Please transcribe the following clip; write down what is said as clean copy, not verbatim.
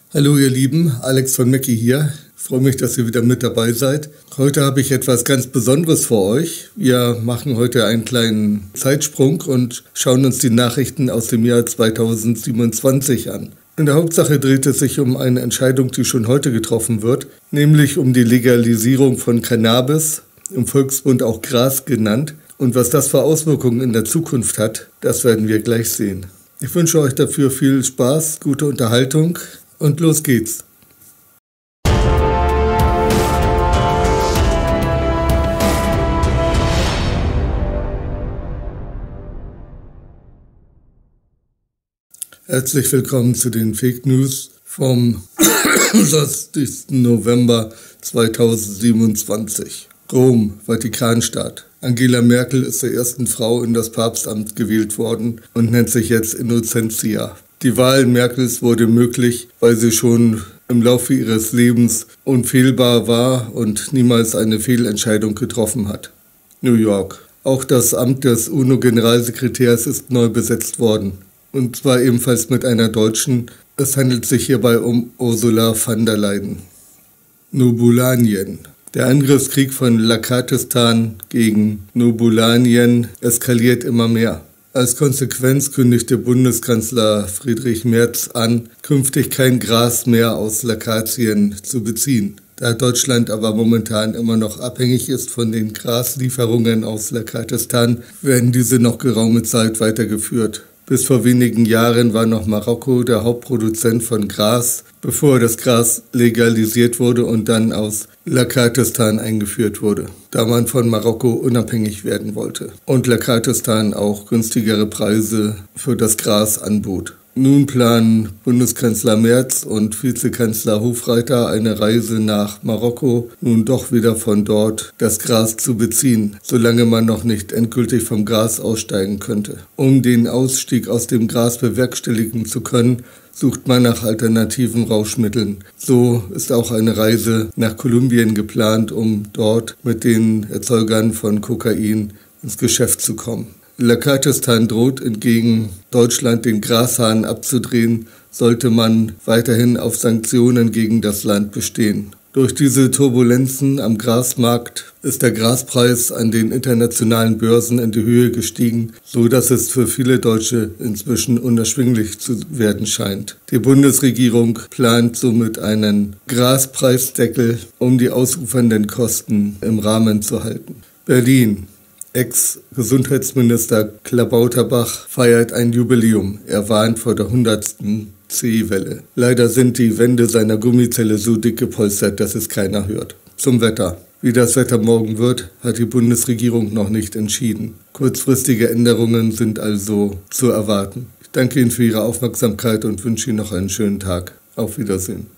Hallo ihr Lieben, Alex von Mackie hier. Ich freue mich, dass ihr wieder mit dabei seid. Heute habe ich etwas ganz Besonderes für euch. Wir machen heute einen kleinen Zeitsprung und schauen uns die Nachrichten aus dem Jahr 2027 an. In der Hauptsache dreht es sich um eine Entscheidung, die schon heute getroffen wird, nämlich um die Legalisierung von Cannabis, im Volksmund auch Gras genannt. Und was das für Auswirkungen in der Zukunft hat, das werden wir gleich sehen. Ich wünsche euch dafür viel Spaß, gute Unterhaltung und los geht's. Herzlich willkommen zu den Fake News vom 30. November 2027. Rom, Vatikanstaat. Angela Merkel ist der ersten Frau in das Papstamt gewählt worden und nennt sich jetzt Innocentia. Die Wahl Merkels wurde möglich, weil sie schon im Laufe ihres Lebens unfehlbar war und niemals eine Fehlentscheidung getroffen hat. New York. Auch das Amt des UNO-Generalsekretärs ist neu besetzt worden. Und zwar ebenfalls mit einer Deutschen. Es handelt sich hierbei um Ursula von der Leyen. Nobulanien. Der Angriffskrieg von Lakhatistan gegen Nobulanien eskaliert immer mehr. Als Konsequenz kündigte Bundeskanzler Friedrich Merz an, künftig kein Gras mehr aus Lakhatien zu beziehen. Da Deutschland aber momentan immer noch abhängig ist von den Graslieferungen aus Lakhatistan, werden diese noch geraume Zeit weitergeführt. Bis vor wenigen Jahren war noch Marokko der Hauptproduzent von Gras, bevor das Gras legalisiert wurde und dann aus Lakhatistan eingeführt wurde, da man von Marokko unabhängig werden wollte und Lakhatistan auch günstigere Preise für das Gras anbot. Nun planen Bundeskanzler Merz und Vizekanzler Hofreiter eine Reise nach Marokko, nun doch wieder von dort das Gras zu beziehen, solange man noch nicht endgültig vom Gras aussteigen könnte. Um den Ausstieg aus dem Gras bewerkstelligen zu können, sucht man nach alternativen Rauschmitteln. So ist auch eine Reise nach Kolumbien geplant, um dort mit den Erzeugern von Kokain ins Geschäft zu kommen. Lakhatistan droht entgegen Deutschland den Grashahn abzudrehen, sollte man weiterhin auf Sanktionen gegen das Land bestehen. Durch diese Turbulenzen am Grasmarkt ist der Graspreis an den internationalen Börsen in die Höhe gestiegen, so dass es für viele Deutsche inzwischen unerschwinglich zu werden scheint. Die Bundesregierung plant somit einen Graspreisdeckel, um die ausufernden Kosten im Rahmen zu halten. Berlin. Ex-Gesundheitsminister Klabauterbach feiert ein Jubiläum. Er warnt vor der 100. C-Welle. Leider sind die Wände seiner Gummizelle so dick gepolstert, dass es keiner hört. Zum Wetter. Wie das Wetter morgen wird, hat die Bundesregierung noch nicht entschieden. Kurzfristige Änderungen sind also zu erwarten. Ich danke Ihnen für Ihre Aufmerksamkeit und wünsche Ihnen noch einen schönen Tag. Auf Wiedersehen.